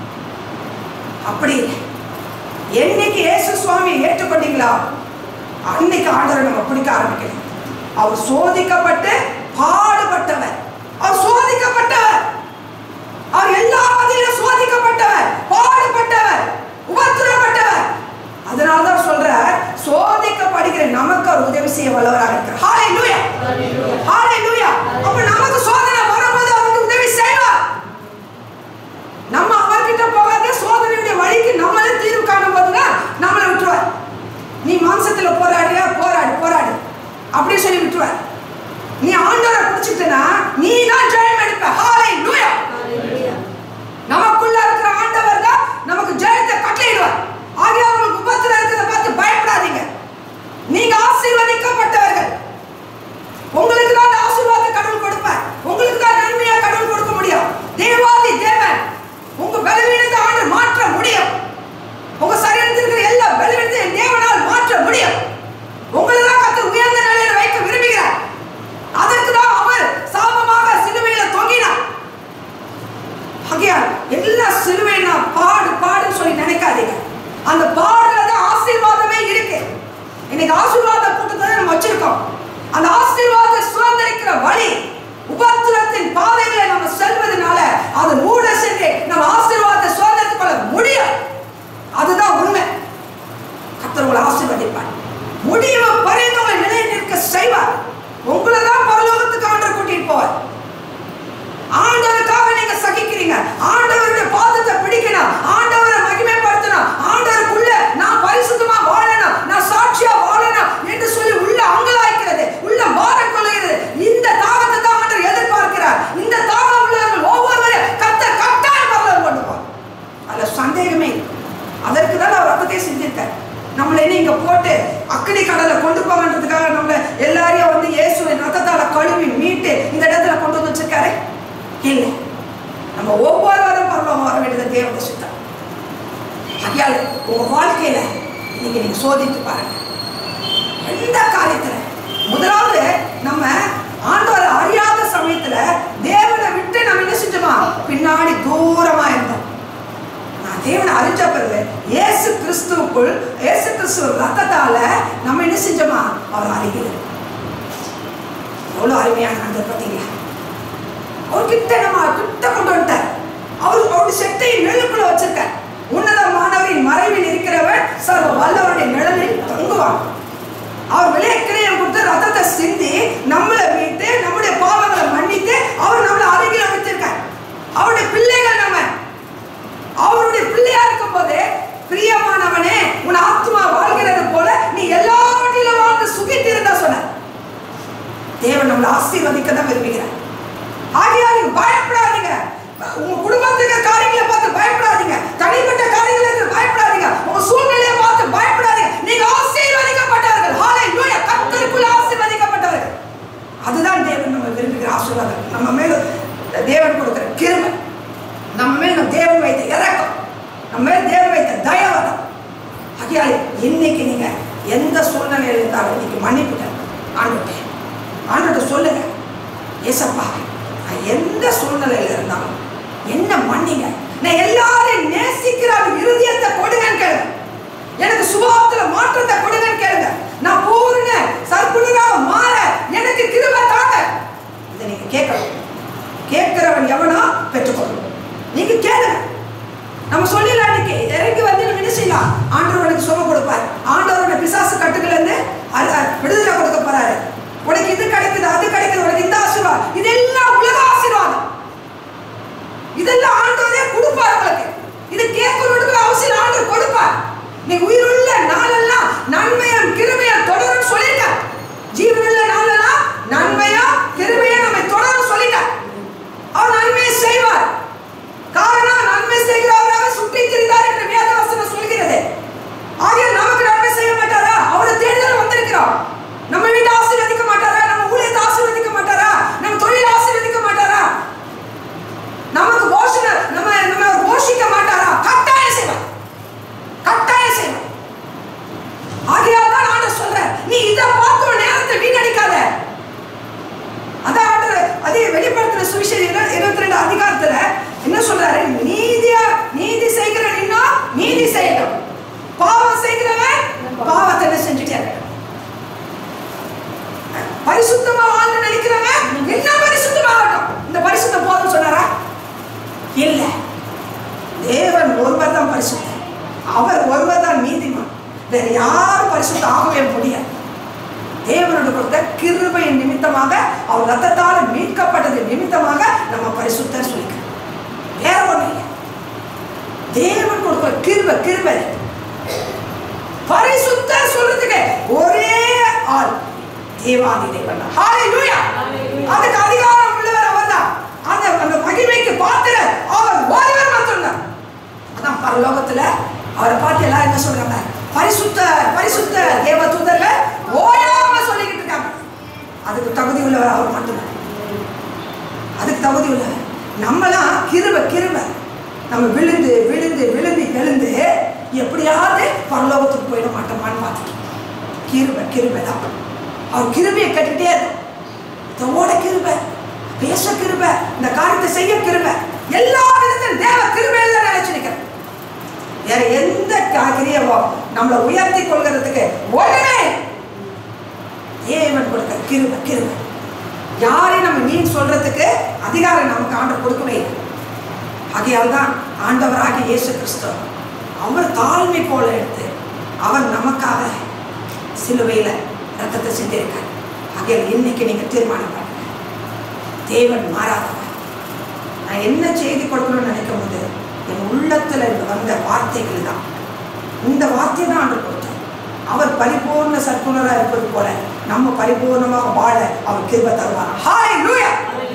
அப்படி என்னைக்கு இயேசு சுவாமியை ஏற்றுக்கொண்டீங்களா அன்னைக்கு ஆண்டவரை நம்ம பிடிக்க ஆரம்பிக்கணும். அவர் சோதிக்கப்பட்டு பாடுபட்டவர், அவர் சோதிக்கப்பட்டவர், அவர் எல்லா வகையிலும் சோதிக்கப்பட்டவர், பாடுபட்டவர், உபத்திரப்பட்டவர். அதனாலதான் சொல்ற சோதிக்கப்படுகிற நமக்கு அவர் உதவி செய்ய வல்லவராக இருக்கிறார். ஹalleluya, ஹalleluya. அப்ப நமக்கு சோதனை வரும்போது அவருக்கு உதவி செய்வார். நம்ம அவர்கிட்ட போகாத சோதனையுடைய வழிக்கு நம்மளே தீர்வு காணும் போதுதான் நம்மளை விட்டுருவார். நீ மாம்சத்துல போராடியா, போராடு அப்படி சொல்லி விட்டுருவார். நீ ஆண்டவரை பிடிச்சிட்டனா நீ தான் ஜெயம் எடுப்ப. ஹalleluya. நமக்குள்ள இருக்கிற ஆண்டவர் தான் நமக்கு ஜெயத்தை கட்டளையிடுவார். ஆகிய அவங்களுக்கு உபத்திரம் இருக்கிறத பார்த்து பயப்படாதீங்க. நீங்க ஆசீர்வதிக்கப்பட்டவர்கள். உங்களுக்கு தான் ஆசீர்வாதத்தை கடவுள் கொடுப்பார். உங்களுக்கு தான் நன்மையை கடவுள் கொடுக்க முடியும். தேவாதி தேவன் உங்க பலவீனத்தை ஆண்டவர் மாற்ற முடியும். உங்க சரீரத்தில் இருக்கிற எல்லா பலவீனத்தையும் தேவனால் மாற்ற முடியும். உங்களை தான் கர்த்தர் உயர்ந்த நிலையில வைக்க விரும்புகிறார். அதற்கு தான் அவர் சாபமாக சிலுவையில தொங்கினார். ஆகையால் எல்லா சிலுவைனா பாடுன்னு சொல்லி நினைக்காதீங்க. அந்த பாடுல தான் ஆசீர்வாதமே இருக்கு. இன்னைக்கு ஆசீர்வாத கூட்டத்தை நம்ம வச்சிருக்கோம். அந்த ஆசீர்வாத சுதந்திரிக்கிற வழி உபத்திரத்தின் பாதைகளை நம்ம செல்வதனால அது மூட சென்று நம்ம ஆசீர்வாதத்தை சுதந்திரித்துக் கொள்ள முடியும். அதுதான் உண்மை. கர்த்தர் உங்களை ஆசீர்வதிப்பார். முடிவு பரிந்து உங்களை நிலை நிற்க செய்வார். உங்களை தான் பரலோகத்துக்கு ஆண்டவர் கூட்டிட்டு போவார். ஆண்டவருக்காக நீங்க சகிக்கிறீங்க, ஆண்டவருடைய பாதத்தை பிடிக்கணும், ஆண்டவரை மகிமைப்படுத்தணும், ஆண்டவருக்குள்ள நான் பரிசுத்தமா வாழணும், நான் சாட்சியா வாழணும் என்று சொல்லி உள்ள அங்கலாய்க்கிறது, உள்ள பாரம் கொள்கிறது. இந்த தாகத்தை தான் ஆண்டவர் எதிர்பார்க்கிறார். இந்த தாகம் உள்ளவர்கள் ஒவ்வொருவரையும் கர்த்தர் கட்டாயம் பரலோகம் கொண்டு போவார். அதுல சந்தேகமே. அதற்கு தான் அவர் ரத்தத்தை சிந்தித்தார். நம்மளை இங்க போட்டு அக்கினி கடலை கொண்டு போகன்றதுக்காக நம்மள எல்லாரையும் வந்து இயேசுவின் ரத்தத்தால கழுவி மீட்டு இந்த இடத்துல கொண்டு வந்து வச்சிருக்காரு. இல்லை, நம்ம ஒவ்வொருவரும் பரலோகம் வர வேண்டியது தேவனுடைய சித்தம். ஐயால் உங்க வாழ்க்கையில நீங்க சோதித்து பாருங்க. எந்த காரியத்துல முதலாவது நம்ம ஆண்டவரை அறியாத சமயத்துல தேவனை விட்டு நம்ம என்ன செஞ்சோமா, பின்னாடி தூரமா இருந்தோம். நான் தேவனை அறிஞ்ச பிறகு இயேசு கிறிஸ்துவுக்குள், இயேசு கிறிஸ்துவ ரத்தத்தால நம்ம என்ன செஞ்சோமா, அவர் அறிகிறோம். எவ்வளவு அருமையான ஆண்டவர் பார்த்தீங்களா? அவர்கிட்ட நம்ம கிட்ட கொண்டு வந்துட்டார். அவருடைய செட்டையை நெருப்புல வச்சிருக்க. உன்னதமானவரின் மறைவில் இருக்கிறவன் சர்வ வல்லவருடைய நிழலில் தங்குவான். அவர் விலைக்கிரையம் கொடுத்து ரத்தத்தை சிந்தி நம்மளை மீட்டு நம்முடைய பாவங்களை மன்னித்து அவர் நம்மளை அருகில் வைத்திருக்கார். அவருடைய பிள்ளைகள் நம்ம. அவருடைய பிள்ளையா இருக்கும் போது பிரியமானவனே உன் ஆத்மா வாழ்கிறது போல நீ எல்லாவற்றிலும் வாழ்ந்து சுகித்து இருந்தா சொன்னார். தேவன் நம்மளை ஆசீர்வதிக்க தான் விரும்புகிறார். ஆகையால் பயப்படாதீங்க. உங்க குடும்பத்துக்கு காரியங்களை பார்த்து பயப்படாதீங்க. தனிப்பட்ட காரியங்களுக்கு பயப்படாதீங்க. உங்க சூழ்நிலையை பார்த்து பயப்படாதீங்க. நீங்க ஆசீர்வதிக்கப்பட்டவர்கள். ஹalleluya. கர்த்தருக்குள் ஆசீர்வதிக்கப்பட்டவர்கள். அதுதான் தேவன் நம்ம விரும்புகிற ஆசீர்வாதம். நம்ம மேல தேவன் கொடுக்கிற கிருபை, நம்ம மேல தேவன் வைத்த இரக்கம், நம்ம மேல தேவன் வைத்த தயவு. ஆகையால் இன்னைக்கு நீங்க எந்த சூழ்நிலையில் இருந்தாலும் இன்னைக்கு மன்னிப்புங்க. ஆண்டவர்கிட்ட சொல்லுங்க, ஏசப்பா நான் எந்த சூழ்நிலையில இருந்தாலும் என்ன மன்னிங்க. நான் எல்லாரையும் நேசிக்கிற இருதயத்தை கொடுங்கன்னு கேளுங்க. எனக்கு சுபாவத்துல மாற்றத்தை கொடுங்கன்னு கேளுங்க. நான் பூர்ண சர்க்குணராக மாற எனக்கு கிருபை தாங்க. இதை நீங்க கேட்கணும். கேட்கிறவன் எவனோ பெற்றுக்கொள்ளும். நீங்க கேளுங்க. நம்ம சொல்லிடலாம். இன்னைக்கு இறங்கி வந்து நம்ம என்ன செய்யலாம், ஆண்டவருக்கு சுகம் கொடுப்பார். ஆண்டவரோட பிசாசு கட்டுகள் இருந்து விடுதலை கொடுக்க போறாரு. உனக்கு இது கிடைக்குது, அது கிடைக்குது, உனக்கு இந்த ஆசீர்வாதம், இதெல்லாம் உலக ஆசீர்வாதம். இதெல்லாம் ஆண்டவரே கொடுப்பார் உங்களுக்கு. இது கேட்கறதுக்கு அவசியம் ஆண்டவர் கொடுப்பார். நீ உயிருள்ள நாளெல்லாம் நன்மையும் கிருபையும் தொடரும் சொல்லிட்டார். ஜீவனுள்ள நாளெல்லாம் நன்மையும் கிருபையும் நம்மை தொடரும் சொல்லிட்டார். அவர் நன்மையை செய்வார். காரணம் நன்மை செய்கிறவராக சுற்றி திரிந்தார் என்று வேதவசனம் சொல்கிறது. ஆகிய நமக்கு நன்மை செய்ய மாட்டாரா? அவரை தேடுதல் வந்திருக்கிறோம். நம்ம வீட்டை ஆசீர்வதிக்க மாட்டாரா? நம்ம ஊழியத்தை ஆசீர்வதிக்க மாட்டாரா? நம்ம தொழிலை ஆசீர்வதிக்க மாட்டாரா? நமக்கு போஷண நம்ம போஷிக்க மாட்டாரா? கட்டாயம் செய்வார். கட்டாயம் செய்வார். ஆகையால் தான் நான் சொல்றேன், நீ இதை பார்க்கும் நேரத்தை வீணடிக்காத. அதான் ஆண்டவர் அதே வெளிப்படுத்தின சுவிசேஷம் 22 அதிகாரத்துல என்ன சொல்றாரு? நீதி செய்கிற இன்னும் நீதி செய்யட்டும், பாவம் செய்கிறவன் பாவத்தை என்ன செஞ்சுட்டே இருக்க. பரிசுத்தமா வாழ்ந்து நினைக்கிறவன் இன்னும் பரிசுத்தமாகட்டும். இந்த பரிசுத்தம் போதும் சொன்னாரா? இல்ல. தேவன் ஒருவர் தான் பரிசுத்தர். அவர் ஒருவர் தான் நீதிமான். வேற யாரும் பரிசுத்தம் ஆகவே முடியாது. தேவனோட கொடுத்த கிருபையின் நிமித்தமாக, அவர் ரத்தத்தால் மீட்கப்பட்டது நிமித்தமாக நம்ம பரிசுத்தர் சொல்லிக்கிறோம். வேற ஒண்ணு இல்லை. தேவன் கொடுக்கிற கிருபை பரிசுத்தர் சொல்றதுக்கு ஒரே ஆள் தேவாதி தேவன். ஹalleluya. அதுக்கு அதிகாரம் உள்ளவர் அவர்தான். அந்த மகிமைக்கு பாத்திரர் அவர் ஒருவர் மட்டும்தான். அதான் பரலோகத்துல அவரை பார்த்து எல்லாரும் என்ன சொல்றாங்க? பரிசுத்த பரிசுத்த தேவதூதர்கள் ஓயாம சொல்லிக்கிட்டு இருக்காங்க. அதுக்கு தகுதி உள்ளவர் அவர் மட்டும்தான். அதுக்கு தகுதி உள்ளவர். நம்மளாம் கிருபை நம்ம விழுந்து விழுந்து விழுந்து எழுந்து எப்படியாவது பரலோகத்துக்கு போயிட மாட்டோமான்னு பார்த்துட்டு கிருபை தான். அவர் கிருபையை கட்டிட்டே இருக்கும். இதோட கிருபை, பேச கிருபை, இந்த காரியத்தை செய்ய கிருபை, எல்லா விதத்திலும் தேவ கிருபையில தான் நினைச்சு நிற்கிறேன். வேற எந்த கிரியவோ நம்மளை உயர்த்தி கொள்கிறதுக்கு உடனே தேவன் கொடுக்க கிருபை. யாரையும் நம்ம நீ சொல்றதுக்கு அதிகாரம் நமக்கு ஆண்டவர் கொடுக்கவே இல்லை. ஆகையால் தான் ஆண்டவராகிய இயேசு கிறிஸ்து அவர் தாழ்மை போல எடுத்து அவர் நமக்காக சிலுவையில ரத்தத்தை செஞ்சிருக்கார். ஆகையால் இன்னைக்கு நீங்க தீர்மானம் பண்ணுங்க, தேவன் மாறாதவர். நான் என்ன செய்தி கொடுக்கணும்னு நினைக்கும் போது என் உள்ளத்துல வந்த வார்த்தைகள் தான். இந்த வார்த்தை தான் ஆண்டவர் கொடுத்தார். அவர் பரிபூர்ண சர்க்குணராக இருப்பது போல நம்ம பரிபூர்ணமாக வாழ அவர் கிருபை தருவார். ஹalleluya.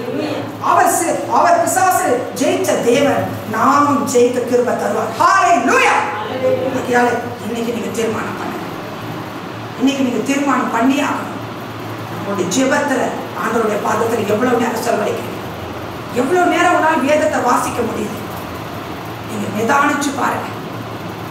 அவர் பிசாசு ஜெயிச்ச தேவன், நாமும் ஜெயிக்க கிருபை தருவார். ஹalleluya. ஆகையால இன்னைக்கு நீங்க தீர்மானம் பண்ணுங்க. இன்னைக்கு நீங்க தீர்மானம் பண்ணி ஆகணும். நம்மளுடைய ஜெபத்துல ஆண்டவருடைய பாதத்தில் எவ்வளவு நேரம் செலவழிக்கிறீங்க? எவ்வளவு நேரம் உங்களால் வேதத்தை வாசிக்க முடியுது? நீங்க நிதானிச்சு பாருங்க.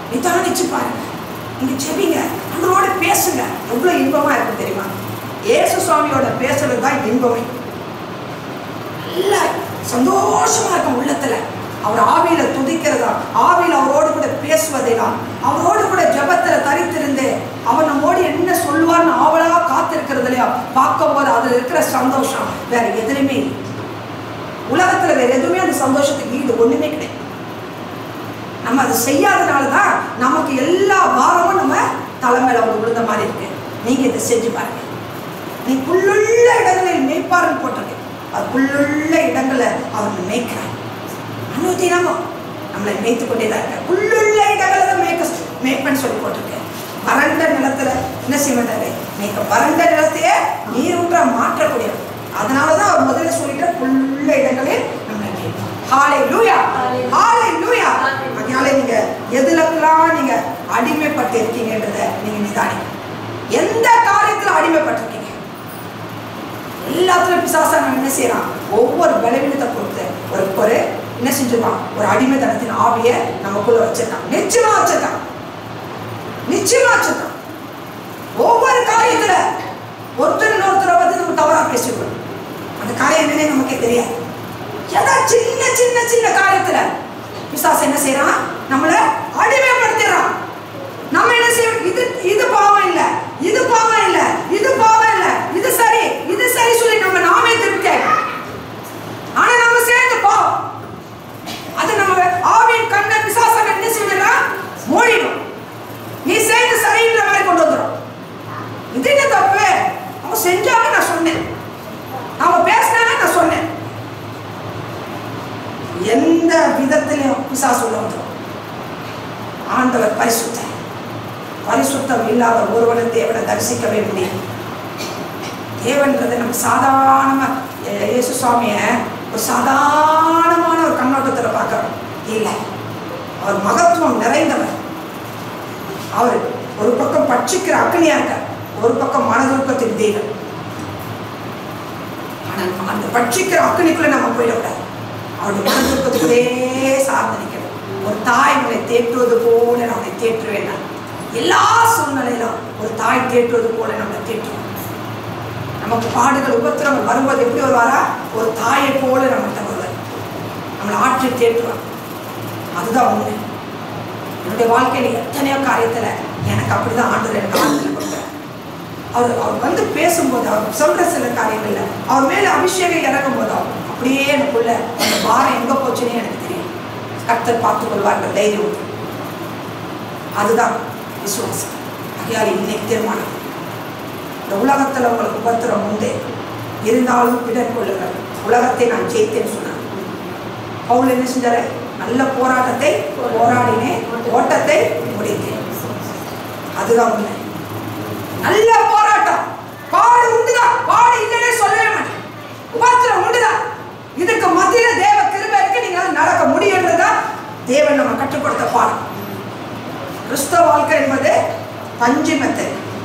நிதானிச்சு பாருங்க. நீங்க செபிங்க, அவங்களோட பேசுங்க. எவ்வளவு இன்பமா இருக்கும் தெரியுமா? இயேசு சுவாமியோட பேசுறது தான் இன்பமே. நல்லா சந்தோஷமா இருக்கும் உள்ளத்துல. அவர் ஆவியில துதிக்கிறதா, ஆவியில அவரோடு கூட பேசுவதெல்லாம், அவரோடு கூட ஜபத்துல தரித்திருந்து அவர் நம்மோடு என்ன சொல்லுவார்னு ஆவலா காத்திருக்கிறது இல்லையா பார்க்கும் போது அதுல இருக்கிற சந்தோஷம் வேற எதுலையுமே இல்லை. உலகத்துல வேற எதுவுமே அந்த சந்தோஷத்துக்கு ஈடு ஒண்ணுமே கிடையாது. நம்ம அதை செய்யாதனாலதான் நமக்கு எல்லா வாரமும் நம்ம தலைமையில வந்து விழுந்த மாதிரி இருக்கு. நீங்க இதை செஞ்சு பாருங்க. நீ புல்லுள்ள இடங்களில் மேய்ப்பாருன்னு போட்டிருக்கு. அது புல்லுள்ள இடங்களை அவர் மேய்க்கிறார். அனுதினமும் நம்மளை மேய்த்து கொண்டே தான் இருக்க. புல்லுள்ள இடங்களை தான் மேய்ப்பன்னு சொல்லி போட்டிருக்கு. வறண்ட நிலத்துல என்ன செய்ய மாட்டாரு? நீங்க வறண்ட நிலத்தையே நீரூற்ற மாற்றக்கூடியவர். அதனாலதான் அவர் முதல்ல சொல்லிட்டு புல்லுள்ள இடங்களில் நம்மளை மேய்ப்பார். ஹல்லேலூயா, ஹல்லேலூயா. அதனால நீங்க எதுலெல்லாம் நீங்க அடிமைப்பட்டு இருக்கீங்கன்றத நீங்க நிதானிங்க. எந்த காரியத்துல அடிமைப்பட்டிருக்கீங்க? எல்லாத்துலயும் பிசாசானவன் என்ன செய்யறான்? ஒவ்வொரு பலவீனத்தை பொறுத்து ஒரு என்ன செஞ்சிருவான்? ஒரு அடிமைத்தனத்தின் ஆவிய நமக்குள்ள வச்சிருக்கான். நிச்சயமா வச்சிருக்கான், நிச்சயமா வச்சிருக்கான். ஒவ்வொரு காரியத்துல ஒருத்தரை வந்து நம்ம தவறா பேசிடுவோம். அந்த காரியம் என்னன்னே நமக்கே தெரியாது. ஏதாவது சின்ன சின்ன சின்ன காரியத்துல பிசாசு என்ன செய்யறான்? நம்மள அடிமைப்படுத்திடுறான். நம்ம என்ன செய்யணும்? இது பாவம் இல்ல, இது பாவம் இல்ல, இது பாவம் இல்ல, இது சரி, இது சரி சொல்லி நாமே திருப்தி. ஆனா நம்ம சேர்ந்து பாவம். அது நம்ம ஆவியின் கண்ணை பிசாசு என்ன செய்யறான்? மூடிடும். நீ சேர்ந்து சரின்ற மாதிரி கொண்டு வந்துடும். இது என்ன தப்பு? அவங்க செஞ்சாங்க, நான் சொன்னேன். அவங்க பேசினாங்க, நான் சொன்னேன். எந்த விதத்திலையும் பிசாசு உள்ள வந்துடும். ஆண்டவர் பரிசுத்தர். பரிசுத்தம் இல்லாத ஒருவனை தேவனை தரிசிக்கவே முடியும். தேவன்றது நம்ம சாதாரணமா இயேசு சுவாமிய ஒரு சாதாரணமான ஒரு கண்ணோட்டத்துல பார்க்கிறோம் இல்லை. அவர் மகத்துவம் நிறைந்தவர். அவர் ஒரு பக்கம் பட்சிக்கிற அக்னியா இருக்கார், ஒரு பக்கம் மனதுருக்கத்தின் தெய்வம். ஆனால் அந்த பட்சிக்கிற அக்னிக்குள்ள நம்ம போயிடக்கூடாது. அவருடைய மனதுருக்கத்துக்குள்ளே சார்ந்து நிற்கணும். ஒரு தாய் நம்மளை தேற்றுவது போல நம்மளை தேற்றுவேன். எல்லா சூழ்நிலையிலும் ஒரு தாய் தேற்றுவது போல நம்மளை தேற்றுவோம். நமக்கு பாடுகள் உபத்திரங்கள் வரும்போது எப்படி வருவாரா? ஒரு தாயை போல நம்மகிட்ட வருவார். நம்மளை ஆற்றி தேற்றுவார். அதுதான் உண்மை. என்னுடைய வாழ்க்கையில எத்தனையோ காரியத்துல எனக்கு அப்படிதான் ஆண்டவர் எனக்கு ஆறுதல் கொடுத்தார். அவர் வந்து பேசும்போது, அவர் சொல்ற சில காரியங்கள்ல அவர் மேல அபிஷேகம் இறக்கும் போது அப்படியே எனக்குள்ள அந்த பாரம் எங்க போச்சுன்னே எனக்கு தெரியும். கர்த்தர் பார்த்துக் கொள்வார்ன்ற தைரியம். அதுதான் விசுவாசம். ஆகையால் இன்னைக்கு தீர்மானம். இந்த உலகத்துல உங்களுக்கு உபத்திரம் உண்டு, இருந்தாலும் பிடர் கொள்ளுங்கள். உலகத்தை நான் ஜெயித்தேன்னு சொன்னேன். பவுல் என்ன செஞ்சாரு? நல்ல போராட்டத்தை போராடினேன், ஓட்டத்தை முடித்தேன். அதுதான் உண்மை. நல்ல போராட்டம். பாடு உண்டுதான், பாடு இல்லைன்னே சொல்லவே மாட்டேன். உபத்திரம் உண்டுதான். இதுக்கு மத்தியில தேவ கிருபை இருக்கு, நீங்க நடக்க முடியுன்றதுதான் தேவன் நம்ம கற்றுக் கொடுத்த பாடம். கிறிஸ்தவ வாழ்க்கை என்பது பஞ்சு மெத்தை.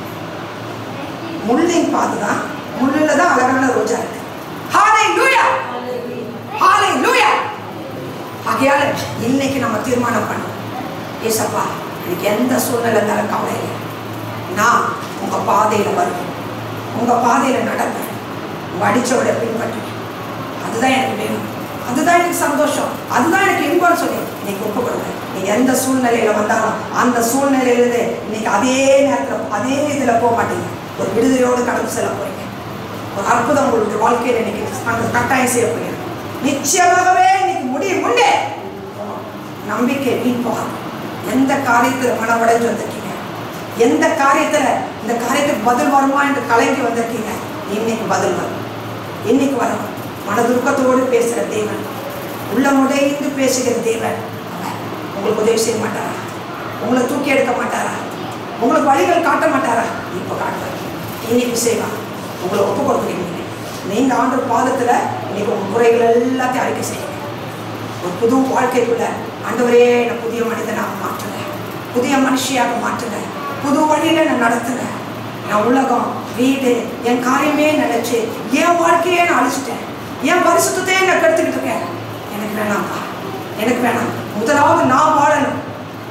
முள்ளின் பாதுதான், முள்ளுல தான் அழகான ரோஜா இருக்கு. ஹல்லேலூயா, ஹல்லேலூயா. ஆகையால இன்னைக்கு நம்ம தீர்மானம் பண்ணோம், ஏசப்பா எனக்கு எந்த சூழ்நிலை இருந்தாலும் கவலை இல்லை, நான் உங்க பாதையில வருவேன், உங்க பாதையில நடப்பேன், உங்க அடிச்சோட பின்பற்றுவேன். அதுதான் எனக்கு வேணும், அதுதான் எனக்கு சந்தோஷம், அதுதான் எனக்கு இன்பம் சொல்லி இன்னைக்கு ஒப்பு கொடுங்க. நீங்க எந்த சூழ்நிலையில வந்தாலும் அந்த சூழ்நிலையில இன்னைக்கு அதே நேரத்தில் அதே இதுல போக மாட்டீங்க. ஒரு விடுதலையோடு கடந்து செல்ல போறீங்க. ஒரு அற்புதம் உங்களுடைய வாழ்க்கையில இன்னைக்கு கட்டாயம் செய்ய போறீங்க. நிச்சயமாகவே இன்னைக்கு முடியும் உண்டே. நம்பிக்கை வீண் போகாது. எந்த காரியத்துல மனவடைஞ்சு வந்திருக்கீங்க, எந்த காரியத்துல இந்த காரியத்துக்கு பதில் வருமா என்று கலங்கி வந்திருக்கீங்க, இன்னைக்கு பதில் வரும், இன்னைக்கு வரும். மனதுருக்கத்தோடு பேசுற தேவன், உள்ள உடைந்து பேசுகிற தேவன் உங்களுக்கு உதவி செய்ய மாட்டாரா? உங்களை தூக்கி எடுக்க மாட்டாரா? உங்களுக்கு வழிகள் காட்ட மாட்டாரா? இப்போ காட்டுறாரு, இன்னைக்கு செய்வார். உங்களை ஒப்பு கொடுக்குறீங்க. நீங்க ஆண்டவர் பாதத்துல இன்னைக்கு உங்க குறைகள் எல்லாத்தையும் அறிக்கை செய்யுங்க. ஒரு புது வாழ்க்கைக்குள்ள ஆண்டவரே என்னை புதிய மனிதனாக மாற்றுங்க, புதிய மனுஷியாக மாற்றுங்க, புது வழியில நான் நடத்துங்க. நான் உலகம், வீடு, என் காரியமே நினைச்சு என் வாழ்க்கையே நான் அழிச்சிட்டேன், என் பரிசுத்தையே நான் கெடுத்துக்கிட்டு இருக்கேன். எனக்கு வேணாம்ப்பா, எனக்கு வேணாம். முதலாவது நான் வாழணும்,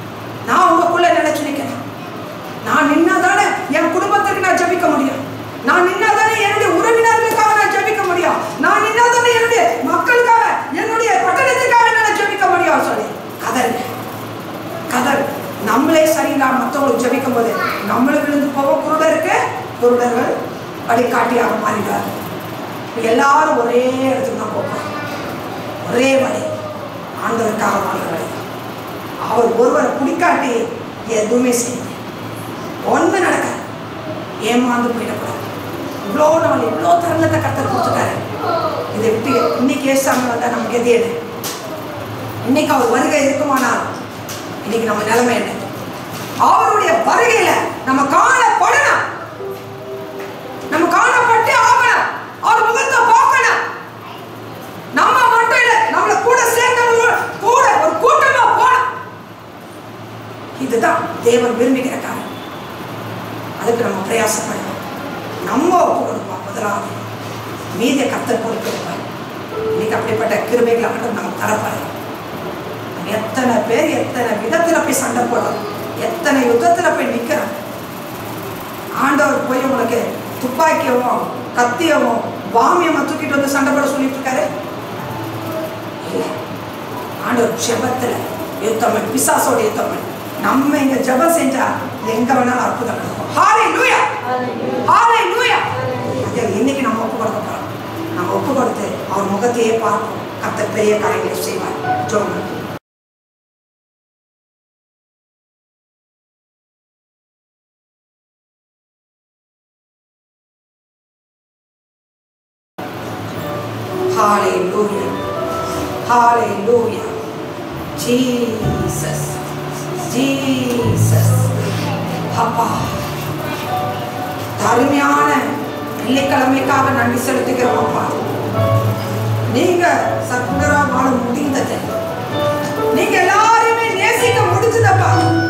நான் உங்களுக்குள்ள நினைச்சு நிற்கிறேன். நான் நின்னாதானே என் குடும்பத்திற்கு நான் ஜெபிக்க முடியும். நான் நின்னாதானே என்னுடைய உறவினர்களுக்காக நான் ஜெபிக்க முடியும். நான் நின்னாதானே என்னுடைய மக்களுக்காக, என்னுடைய பட்டணத்துக்காக நான் ஜெபிக்க முடியும் சொல்லி கதறு. நம்மளே சரியில்லா மற்றவங்களுக்கு ஜெபிக்கும் போது நம்மளுக்கு விழுந்து போக குருடர்கள் வழிகாட்டியாக மாறிடுவார். எல்லாரும் ஒரே இடத்துக்கு தான் போகிறோம். ஒரே வழி ஆண்டவருக்காக வாழ்ற வழி. அவர் ஒருவரை பிடிக்காட்டி எதுவுமே செய்ய ஒன்று நடக்காது. ஏமாந்து போயிடக்கூடாது. இவ்வளோ நாள் இவ்வளோ தருணத்தை கர்த்தர் கொடுத்துட்டாரு. இதை விட்டு இன்னைக்கு ஏசாமல் வந்தால் நமக்கு எது எது? இன்னைக்கு அவர் வருகை இருக்குமானால் இன்னைக்கு நம்ம நிலைமை என்ன? அவருடைய வருகையில நம்ம காணப்படணும். நம்ம காணப்பட்டு ஆகணும். அவர் முகத்தை பார்க்கணும். நம்ம மட்டும் இல்லை, நம்மளை கூட சேர்ந்தவங்க கூட ஒரு கூட்டமா போகணும். இதுதான் தேவன் விரும்புகிற காரியம். அதுக்கு நம்ம பிரயாசப்படணும். நம்ம ஒப்பு கொடுப்போம். முதலாவது மீதிய கர்த்தர் பொறுப்பெடுப்பார். இன்னைக்கு அப்படிப்பட்ட கிருபைகளை மட்டும் நம்ம தரப்படும். எத்தனை பேர் எத்தனை விதத்துல போய் சண்டை போடுறோம், எத்தனை யுத்தத்துல போய் நிக்கிறோம். ஆண்டவர் போய் உங்களுக்கு துப்பாக்கியவும் கத்தியவும் வாமியமா தூக்கிட்டு வந்து சண்டை போட சொல்லிட்டு இருக்காரு. ஆண்டவர் ஜெபத்துல யுத்தம், பிசாசோட யுத்தம். நம்ம இங்க ஜெபம் செஞ்சா எங்க வேணாலும் அற்புதம் நடக்கும். ஹalleluya, ஹalleluya. அது இன்னைக்கு நம்ம ஒப்பு கொடுக்க போறோம். நம்ம ஒப்பு கொடுத்து அவர் முகத்தையே பார்ப்போம். கர்த்தர் பெரிய காரியங்களை செய்வார். ஜெபம். Hallelujah. Hallelujah. Jesus. Jesus. அப்பா, தருமையான வெள்ளிக்கிழமைக்காக நன்றி செலுத்துகிறோம். அப்பா, நீங்க சர்க்குணரா வாழ முடிந்தது. நீங்க எல்லாருமே நேசிக்க முடிஞ்சதப்பா.